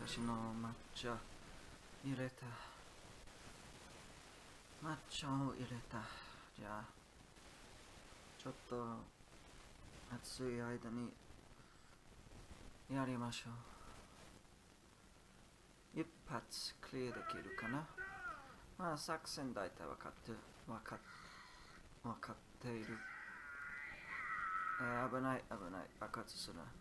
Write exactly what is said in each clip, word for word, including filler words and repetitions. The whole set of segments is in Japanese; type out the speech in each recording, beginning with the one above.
私の抹茶入れた。抹茶を入れた。じゃあ、ちょっと暑い間にやりましょう。一発クリアできるかな。まあ作戦大体分かって分かっ分かっている。えー、危ない危ない、爆発する。はい、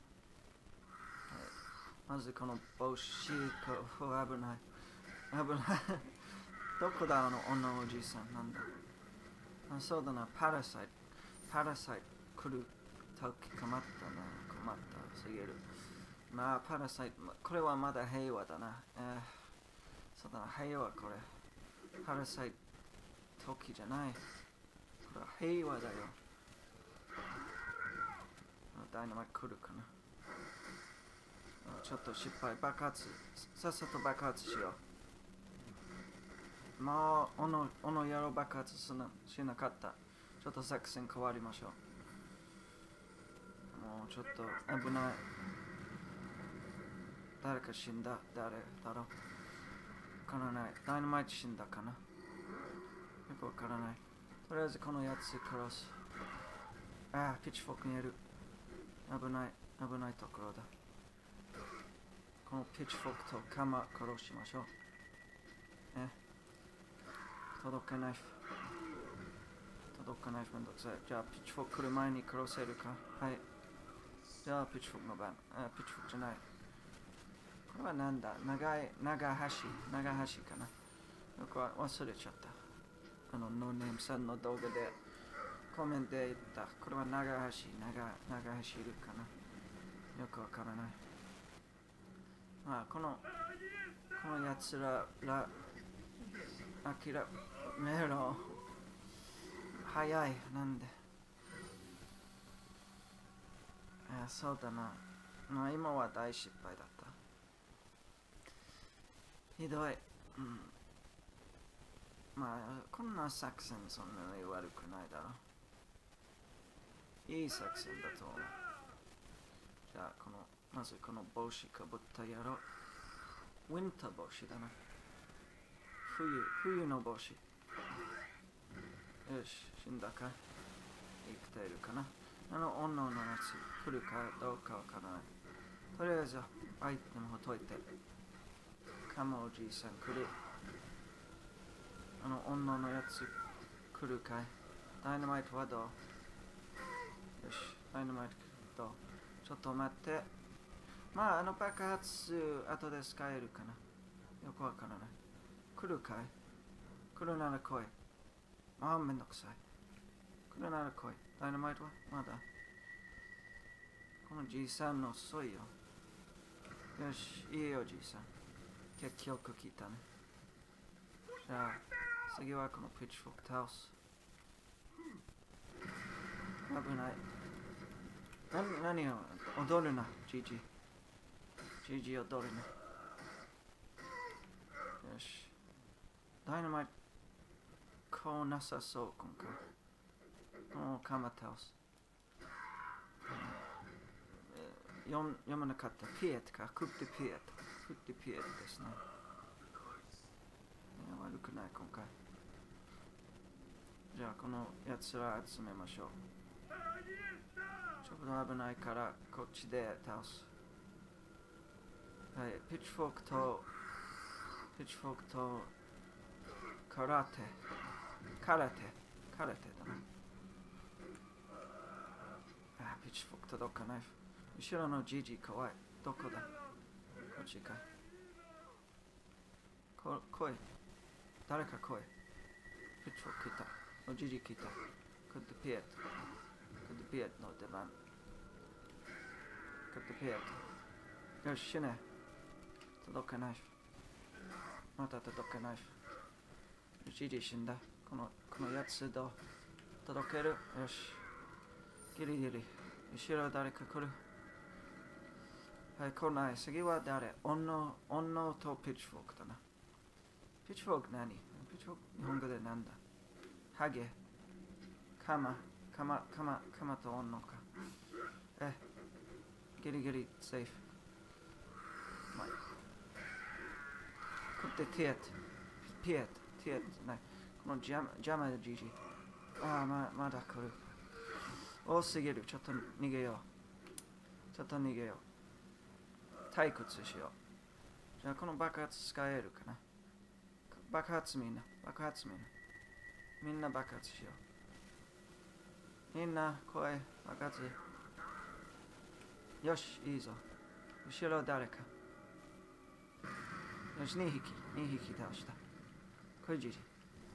まずこの帽子こ危ない危ないどこだあの女のおじさん、なんだ。あ、そうだな、パラサイトパラサイト来るとき困ったな、困ったすぎる。まあパラサイト、これはまだ平和だな。えー、そうだな、平和これ。パラサイト時じゃない。これは平和だよ。ダイナマイト来るかな。ちょっと失敗、爆発、さっさと爆発しよう。もう、おの、おのやろ爆発すな、しなかった。ちょっと作戦変わりましょう。もうちょっと危ない。誰か死んだ、誰だろう。わからない。ダイナマイト死んだかな。よくわからない。とりあえずこのやつ殺す。ああ、ピッチフォークにいる。危ない、危ないところだ。このピッチフォークと鎌殺しましょう。え、届かない。届かない。めんどくさい。じゃあ、ピッチフォーク来る前に殺せるか。はい。じゃあ、ピッチフォークの番。あ、ピッチフォークじゃない。これはなんだ、長い、長橋、長橋かな。よく忘れちゃった。あの、ノーネームさんの動画でコメントで言った。これは長橋、長、長橋いるかな。よくわからない。まあ、この、このやつら、ら、諦めろ。早い、なんで。あ、そうだな。まあ、今は大失敗だった。ひどい。うん。まあ、こんな作戦そんなに悪くないだろう。いい作戦だと思う。じゃあ、この、まずこの帽子かぶったやろう。ウィンター帽子だな。冬、冬の帽子。よし、死んだか。生きているかな。あの女のやつ来るかどうかわからない。とりあえず、アイテムを解いて。カモおじいさん来る。あの女のやつ来るかい。ダイナマイトはどう？よし、ダイナマイトどう？ちょっと待って。まあ、あの爆発後で使えるかな。よくわからない。来るかい？来るなら来い。ああ、めんどくさい。来るなら来い。ダイナマイトはまだ。このじいさんの遅いよ。よし、いいよじいさん。結局来たね。じゃあ、次はこのピッチフォーク倒す。危ない。な、何を踊るな、ジジ。ジジ踊るな。よし。ダイナマイト、こうなさそう、今回。もう鎌倒す。読, 読まなかった。ピエットか。クッテピエット。クッテピエットですね。悪くない、今回。じゃあ、このやつら集めましょう。ちょっと危ないから、こっちで倒す。はい、ピッチフォークと、ピッチフォークと、空手。空手。空手だな。あ、ピッチフォーク届かない。後ろのジジ怖い。どこだ？こっちか。こ、来い。誰か来い。ピッチフォーク来た。おジジ来た。クッドピエット。クッドピエットの出番。クッドピエット。よし、死ね。届かない。また届かない。ジジ死んだ。この、このやつどう？届ける？よし。ギリギリ。後ろ誰か来る？はい、来ない。次は誰？女のとピッチフォークだな。ピッチフォーク何？ピッチフォーク日本語でなんだ？ハゲ。カマ。カマ、カマ、カマと女か。え、ギリギリセーフ。まあ、 ってティエット、ピエット、ティエット、ない。この邪魔でジジ。ああ、ままだ来る。多すぎる。ちょっと逃げよう。ちょっと逃げよう。退屈しよう。じゃあこの爆発使えるかな。爆発みんな。爆発みんな。みんな爆発しよう。みんな声爆発。よし、いいぞ。後ろ誰か。よし、にひき。にひき倒した。これジジ。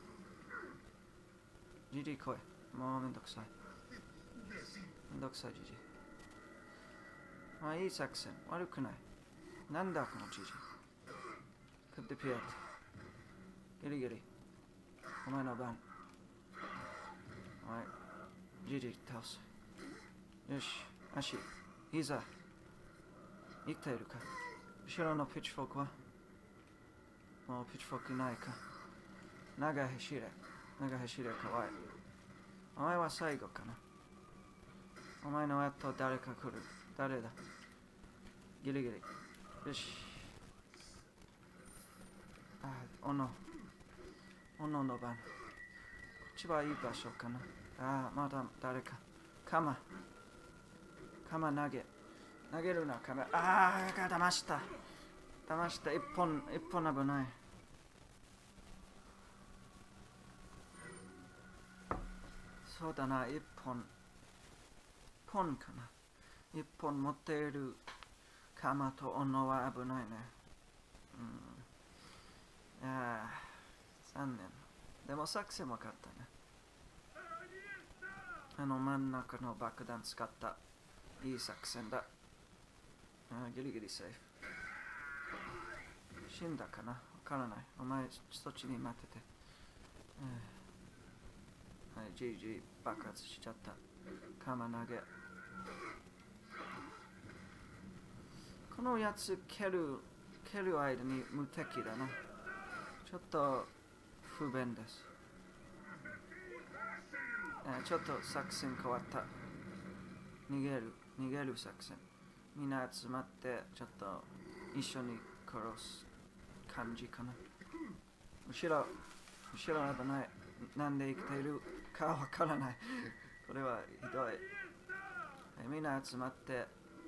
ジジ来い。もうめんどくさい。めんどくさいジジ。まあいい作戦。悪くない。なんだこのジジ。食ってピエット。ギリギリ。お前の番。お前、ジジ倒す。よし、足。いざ。生きているか。後ろのピッチフォークはもうピッチフォークないか。長い走れ。長い走れかわいい。お前は最後かな。お前の後誰か来る。誰だ。ギリギリ。よし。あ、おの。おのの番。こっちはいい場所かな。あ、まだ誰か。カマ。カマ投げ。投げるな、カマ。ああ、騙した。騙した。一本、一本危ない。そうだな、一本。ポンかな。一本持っているカマとオノは危ないね。うん。ああ、残念。でも作戦分かったね。あの真ん中の爆弾使ったいい作戦だ。ああ、ギリギリセーフ。死んだかなわからない。お前、そっちに待ってて。はい、ジジ爆発しちゃった。カマ投げ。このやつ蹴る、蹴る間に無敵だな。ちょっと不便です。えちょっと作戦変わった。逃げる、逃げる作戦。みんな集まってちょっと一緒に殺す感じかな。後ろ、後ろ危ない。なんで生きているかわからない。これはひどい。みんな集まって。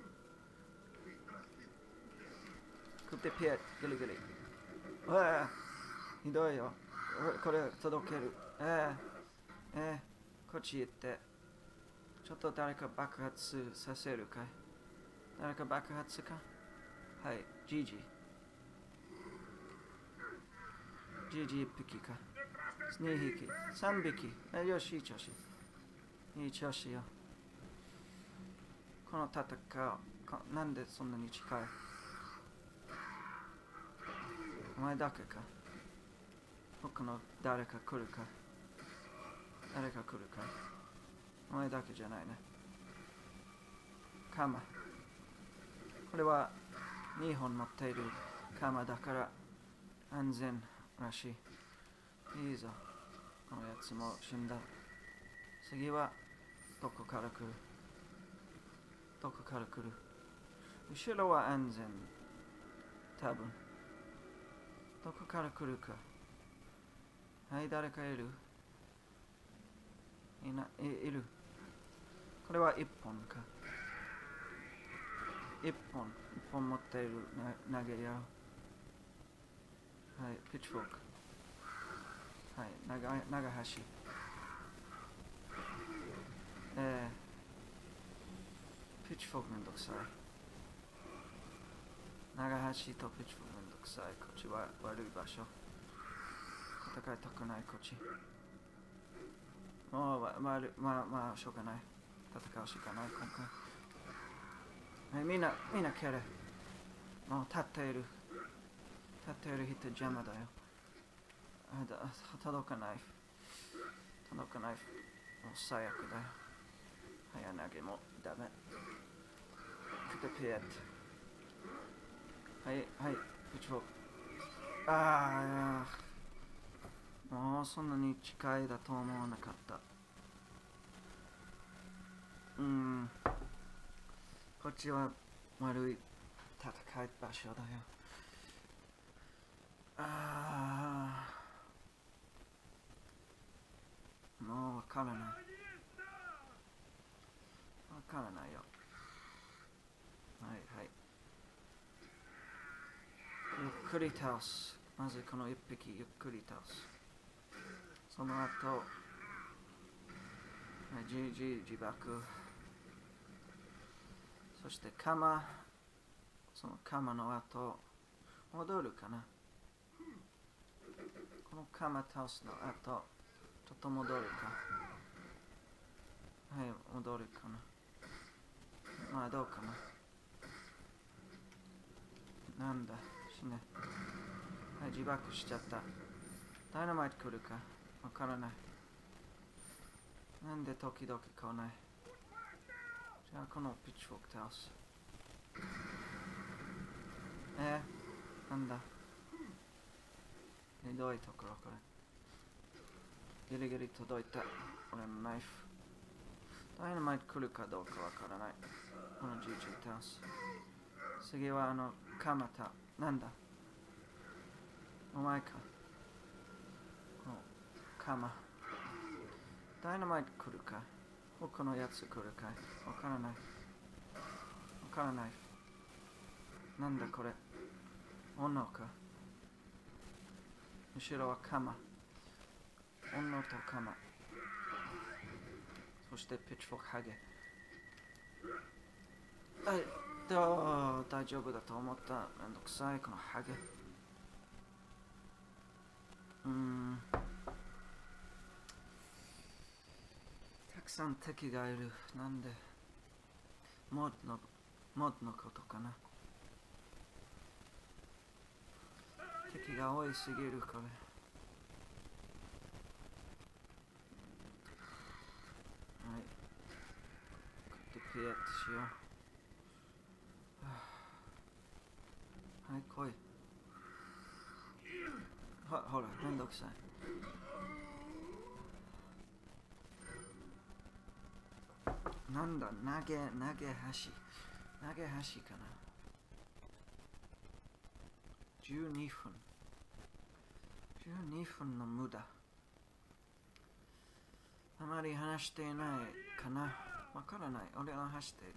食ってピエット、ギリギリ。うわぁ、ひどいよ。これ届ける。ええー、えー、こっち行って。ちょっと誰か爆発させるかい。誰か爆発か。はい、ジジ。ジジ一匹か。二匹、三匹。え、よし、いい調子。いい調子よ。この戦う、なんでそんなに近い。お前だけか。他の誰か来るか。誰か来るか。お前だけじゃないね。カマ。これはにほん持っているカマだから安全らしい。いいぞ。このやつも死んだ。次はどこから来る。どこから来る。後ろは安全。多分。どこから来るか。はい、誰かいる。いな、い、いる。これは一本か。一本、一本持っている投げよう。はい、ピッチフォーク。はい、長い、長橋。えー、ピッチフォークめんどくさい。長橋とピッチフォークめんどくさい。こっちは悪い場所。戦いたくないこっち。もう、まあ、まあ、まあ、しょうがない。戦うしかない、今回。はい、みんな、みんな蹴れ。もう立っている。立っている人邪魔だよ。あだ届かない。届かない。もう最悪だよ。早投げもダメ。クテピエット。はい、はい、ピッチフォーク。ああ、もうそんなに近いだと思わなかった。うん。こっちは悪い戦い場所だよ。 あーもうわからない。わからないよ。はいはい。ゆっくり倒す。まずこの一匹ゆっくり倒す。その後、じじ自爆。そして鎌。その鎌の後、戻るかな。この鎌倒すの後、ちょっと戻るか。はい、戻るかな。まあどうかな。なんだ、死ね。はい、自爆しちゃった。ダイナマイト来るかわからない。なんで時々来ない。じゃあこのピッチフォーク倒す。えー、なんだ。ひどいところこれ。ギリギリ届いた。俺のナイフ。ダイナマイト来るかどうかわからない。この ジージー 倒す。次はあの、カマタ。なんだお前か。この、カマ。ダイナマイト来るか他のやつ来るかわからない。わからない。なんだこれ。斧か。後ろは鎌。斧と鎌。そしてピッチフォークハゲ。はい、どう大丈夫だと思った。めんどくさい、このハゲ。うーん。たくさん敵がいる。なんでモッドの、モッドのことかな。敵が多いすぎる、これ。はい。こうやってピエットしよう。はい、来い。ほ、ほら、めんどくさい。なんだ、投げ、投げ箸。投げ箸かな。じゅうにふん。じゅうにふんの無駄。あまり話していないかな。わからない。俺は話している。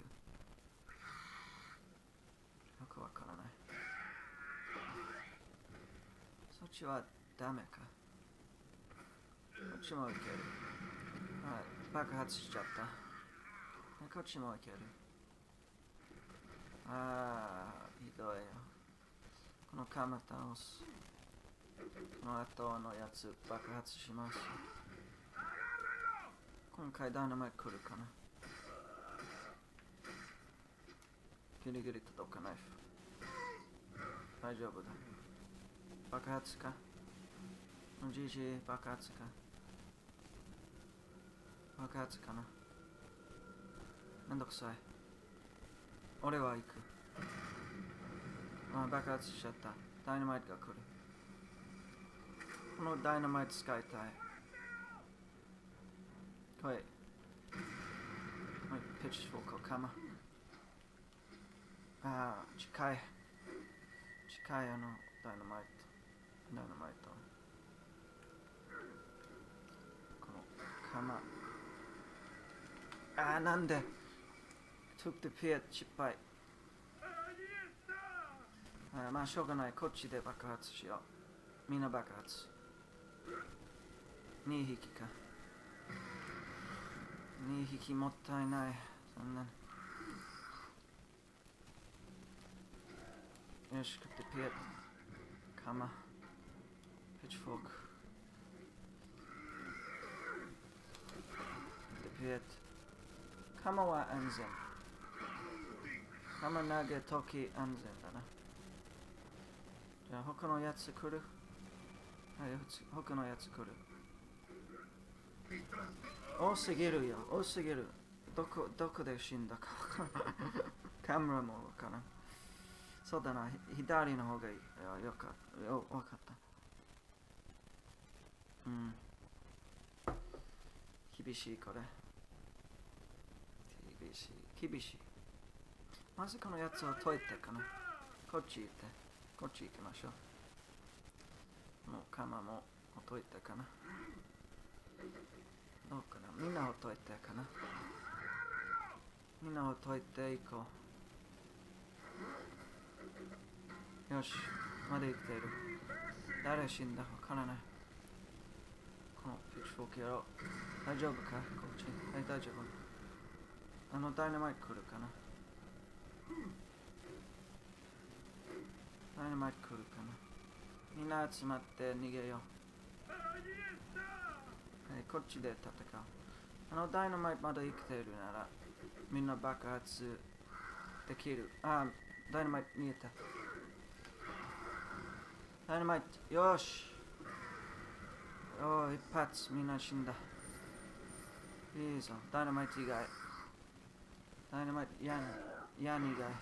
よくわからない。そっちはダメか。こっちもいける。はい、爆発しちゃった。こっちもいける。ああ、ひどいよ。このカマ倒す。この後のやつ爆発します。今回ダイナマイト来るかな。ギリギリ届かない。大丈夫だ。爆発か ジージー 爆発か爆発かな。めんどくさい。俺は行く。あ、爆発しちゃった。ダイナマイトが来る。このダイナマイト使いたい。来い。はい、ピッチフォークをかま。ああ、近い。近いあのダイナマイト。ダイナマイト。このかま。ああ、なんで took the pit 失敗。あまあしょうがない。こっちで爆発しよう。みんな爆発。にひきか。にひきもったいない。そんな。よし、食ってピエット。鎌。ピッチフォーク。ピエット。鎌は安全。鎌投げとき安全だな。じゃあ他のやつ来る？はい、他のやつ来る。多すぎるよ、多すぎる。どこ、どこで死んだかわからん。カメラもわからん。そうだな、左の方がいい。よかった。よ、わかった。うん。厳しいこれ。厳しい。厳しい。まずこのやつを解いてかな。こっち行って。こっち行きましょう。 この釜も解いたかな。どうかな、みんなを解いたかな。みんなを解いていこう。よし、まだ生きている。誰死んだわからない。このピッチフォークやろう。大丈夫かこっち。はい、大丈夫。あのダイナマイト来るかな。ダイナマイト来るかな。みんな集まって逃げよう。はい、こっちで戦う。あのダイナマイトまだ生きているなら、みんな爆発できる。あ、ダイナマイト逃げた。ダイナマイト、よし。おー、一発、みんな死んだ。いいぞ、ダイナマイト以外。ダイナマイト、ヤン、ヤン以外。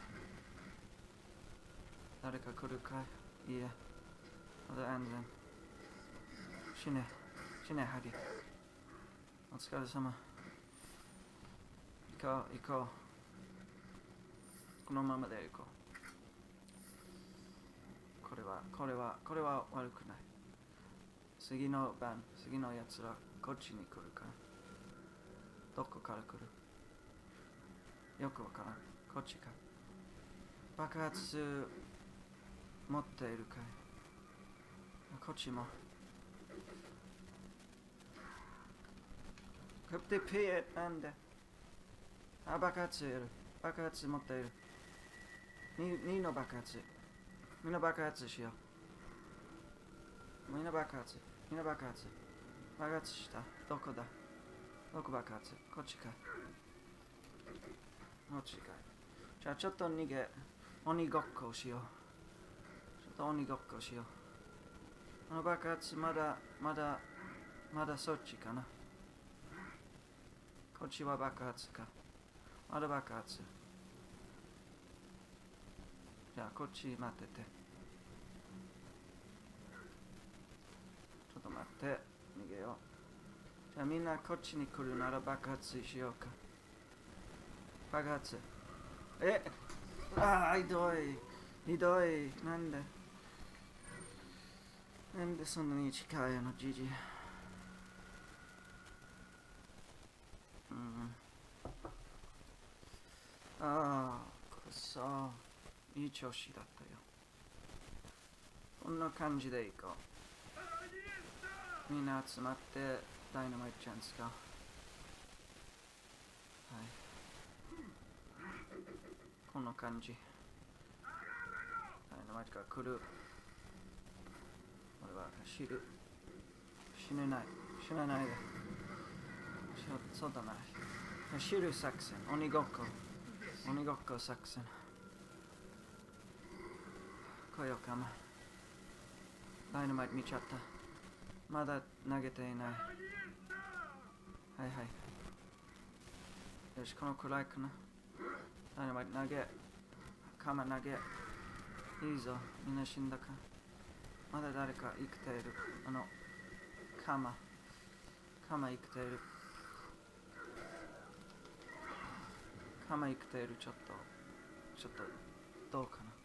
誰か来るかいいえ。まだ安全。死ね、死ね、ハギ。お疲れ様。行こう、行こう。このままで行こう。これは、これは、これは悪くない。次の番、次のやつら、こっちに来るか。どこから来る？よくわからん。こっちか。爆発持っているかい？こっちも。クプティピエなんで？あ、爆発いる。爆発持っている。に、にの爆発。みんな爆発しよう。みんな爆発。みんな爆発。爆発した。どこだ？どこ爆発？こっちか。こっちか。じゃあちょっと逃げ。鬼ごっこしよう。ちょっと鬼ごっこしよう。あの爆発まだ、まだ、まだそっちかな。こっちは爆発か。まだ爆発。じゃあこっち待ってて。ちょっと待って。逃げよう。じゃあみんなこっちに来るなら爆発しようか。爆発。えああ、ひどい。ひどい。なんでなんでそんなに近いの、ジジ。うん。ああ、くそ。いい調子だったよ。こんな感じでいこう。みんな集まってダイナマイトチャンスか。はい。こんな感じ。ダイナマイトが来る。俺は死ぬ。死ねない。死なないで。そそうだな。死ぬ作戦。鬼ごっこ。鬼ごっこ作戦。来ようかな。ダイナマイト見ちゃった。まだ投げていない。はいはい。よし、このくらいかな。ダイナマイト投げ。鎌投げ。いいぞ。みんな死んだか。まだ誰か生きている。あの、鎌。鎌生きている。鎌生きている。ちょっと。ちょっと、どうかな。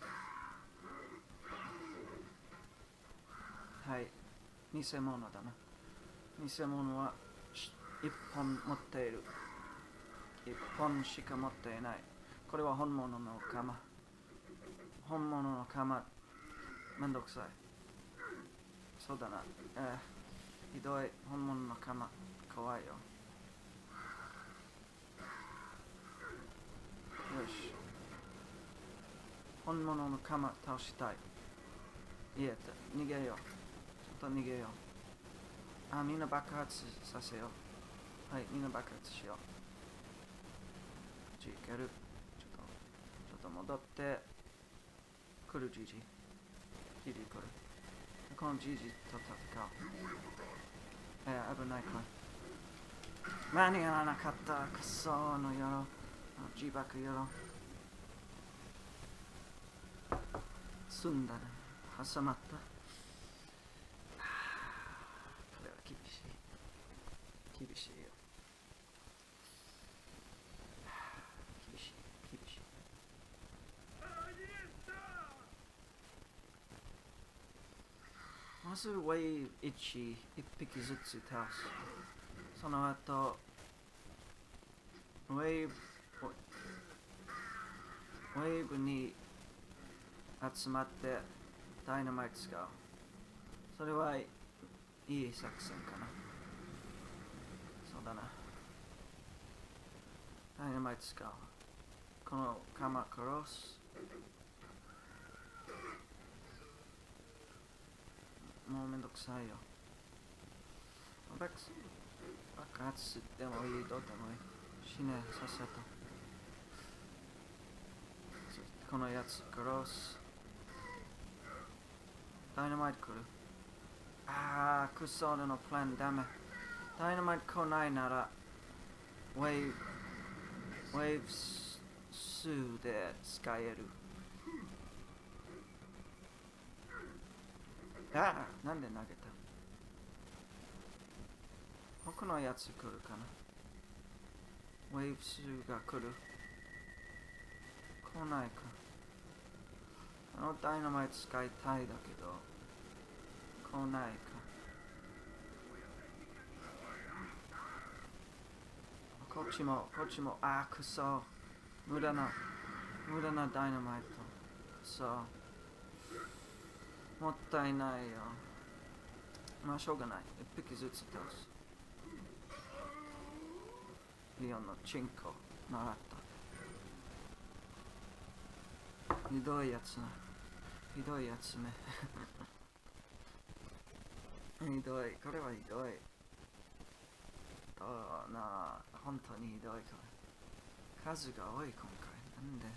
はい。偽物だな。偽物は一本持っている。一本しか持っていない。これは本物の鎌。本物の鎌。めんどくさい。そうだな。えー、ひどい。本物の鎌。怖いよ。よし。本物の鎌倒したい。言えた。逃げよう。ちょっと逃げよう。あ、みんな爆発させよう。はい、みんな爆発しよう。こっち行ける。ちょっと、ちょっと戻って。来るジジ。ジジ来る。このジジと戦う。えー、危ないか。間に合わなかった。くそーの野郎。自爆野郎。済んだね。挟まった。これは厳しい。厳しいよ。厳しい。厳しい。あまずウェイブいち、一匹ずつ倒す。その後、ウェーブ、ウェーブに集まってダイナマイト使う。それはいい作戦かな。そうだな。ダイナマイト使う。この鎌殺す。もうめんどくさいよ。爆発してもいい、どうでもいい。死ね、さっさと。このやつ殺す。ダイナマイト来る。あー、クソ俺のプランダメ。ダイナマイト来ないなら、ウェーブ、ウェーブ数で使える。あー、なんで投げた？他のやつ来るかな。ウェーブ数が来る。来ないか。あのダイナマイト使いたいだけど、来ないか。こっちも、こっちも、あー、くそ。無駄な、無駄なダイナマイト。くそ。もったいないよ。まあ、しょうがない。一匹ずつ倒す。リオンのチンコ、習った。ひどいやつな。ひどいやつね。ひどい。これはひどい。どうな、本当にひどい。これ数が多い、今回。なんで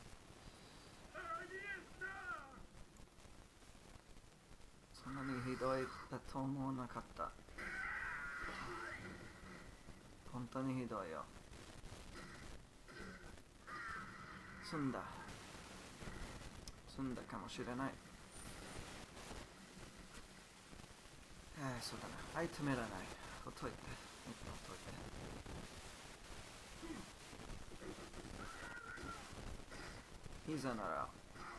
そんなにひどいだと思わなかった。本当にひどいよ。済んだ。済んだかもしれない。えー、そうだな。はい、止められない。ほっといて。ほっといて。いざなら、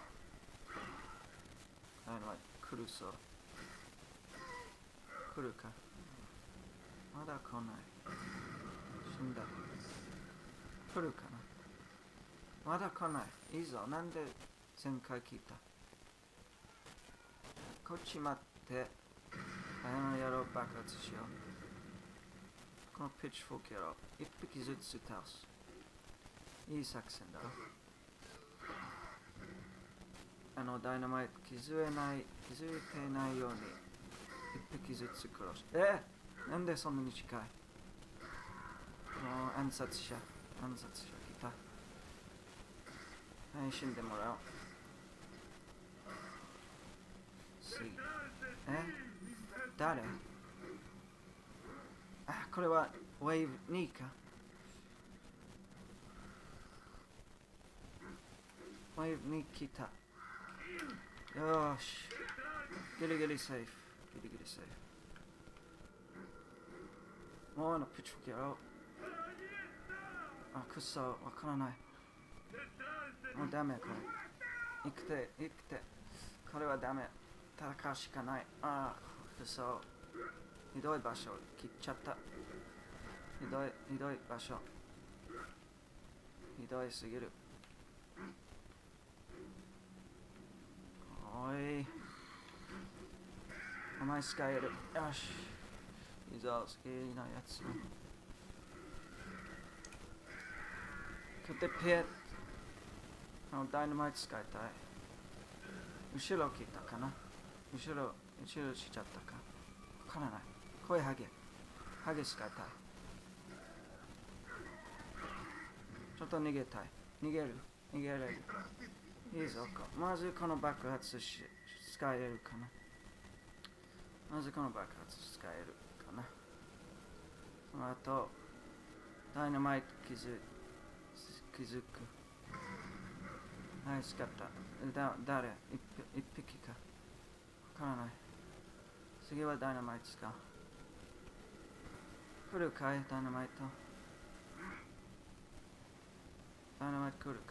あの、来るそう。来るか。まだ来ない。死んだ。来るかな。まだ来ない。いいぞ。なんで前回聞いた？こっち待って。あの野郎爆発しよう。このピッチフォークやろう。一匹ずつ倒す。いい作戦だろ。あのダイナマイト気づえない、気づいてないように一匹ずつ殺す。えー、なんでそんなに近い？もう暗殺者、暗殺者来た。はい、死んでもらおう。次。え誰？あ、これはウェーブにか。ウェーブに来た。よーし。ギリギリセーフ。ギリギリセーフ。もうあのピッチフォークやろう。あ、くそ、わからない。もうダメ、これ。生きて、生きて。これはダメ。戦うしかない。ああ、くそ。ひどい場所、切っちゃった。ひどい、ひどい場所。ひどいすぎる。おい。お前使える。よし。いいぞ、好きなやつ。クテピエット。あのダイナマイト使いたい。後ろ来たかな。後ろ、後ろしちゃったか。わからない。声ハゲ。ハゲ使いたい。ちょっと逃げたい。逃げる。逃げられる。いいぞ。まずこの爆発し使えるかな。まずこの爆発使えるかな。その後、ダイナマイト気づ気づく。はい、使った。だ、誰？一一匹か。わからない。次はダイナマイト使う。来るかい、ダイナマイト。ダイナマイト来るか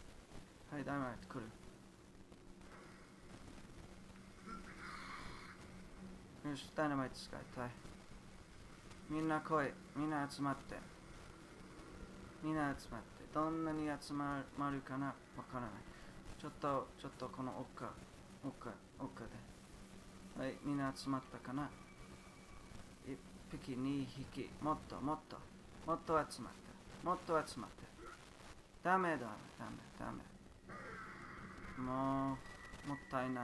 い。はい、ダイナマイト来る。 よし、ダイナマイト使いたい。みんな来い。みんな集まって。みんな集まって。どんなに集まるかなわからない。ちょっと、ちょっとこの奥、奥、奥で。はい、みんな集まったかな。一匹、二匹、もっともっと、もっと集まって。もっと集まって。ダメだ、ダメ、ダメ。もう、もったいない。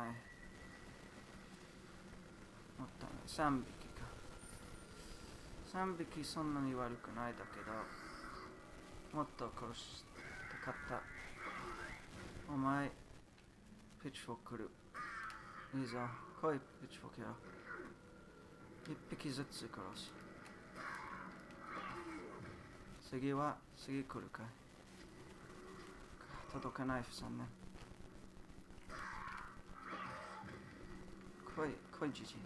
もったいない。三匹か。三匹そんなに悪くないだけど、もっと殺したかった。お前、ピッチフォーク来る。いいぞ。来い、ピッチフォークやろう。一匹ずつ殺す。次は、次来るかい。届かない、残念。来い、来い、じじい。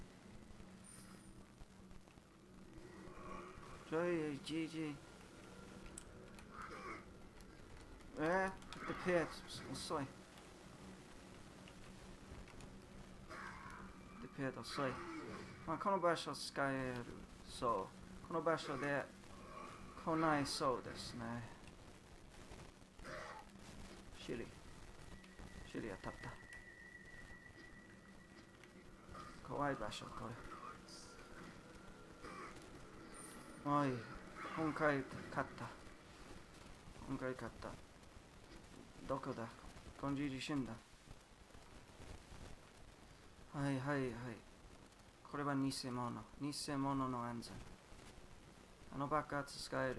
ちょい、じじい。えー、で、ペー遅い。で、ペー遅い。まあ、この場所使える。そう。この場所で来ないそうですね。シリ。シリ当たった。怖い場所、これ。おい、今回勝った。今回勝った。どこだコンジ地震だ。はいはいはい。これは偽物。偽物の安全。あの爆発使える。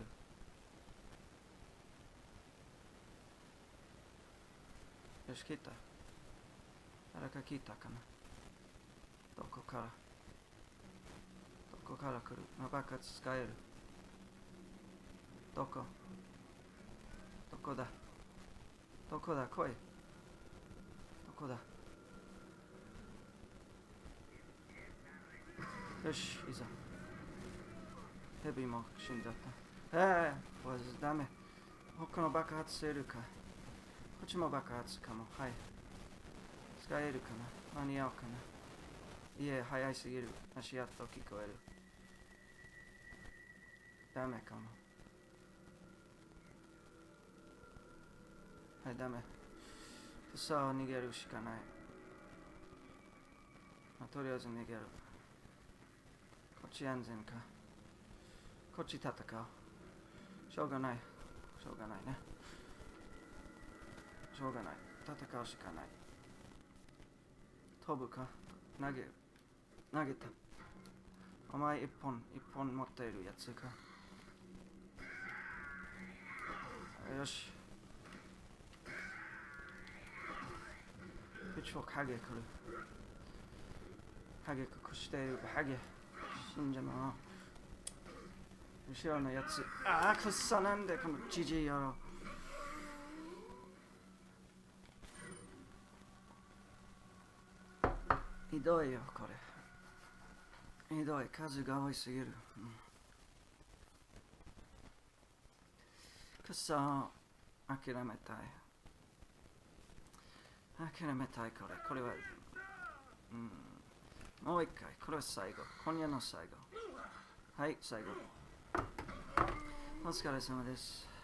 よし、来た。誰か来たかな。どこからどこから来る。あの爆発使える。どこどこだどこだ来い。どこだよし、いざ。ヘビも死んだった。ええー、わずダメ。他の爆発するか。こっちも爆発かも。はい。使えるかな間に合うかないえ、早いすぎる。足跡聞こえる。ダメかも。はい、ダメ。さあ、逃げるしかない。まあ、とりあえず逃げる。こっち安全か。こっち戦う。しょうがない。しょうがないね。しょうがない。戦うしかない。飛ぶか投げる。投げた。お前一本、一本持っているやつか。よし。ピッチフォーク、ハゲ来る。ハゲ隠している。ハゲ。死んじゃうな。後ろのやつ。ああ、くっそなんでこのジジイ野郎。ひどいよ、これ。ひどい。数が多いすぎる。うん、くっそ諦めたい。諦めたい、これ。これは、うん、もう一回。これは最後。今夜の最後。はい、最後。お疲れ様です。